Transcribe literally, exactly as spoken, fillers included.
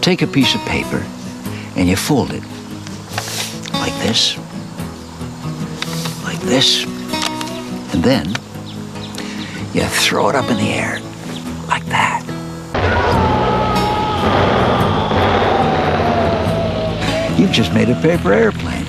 take a piece of paper and you fold it like this, like this, and then you throw it up in the air like that. You've just made a paper airplane.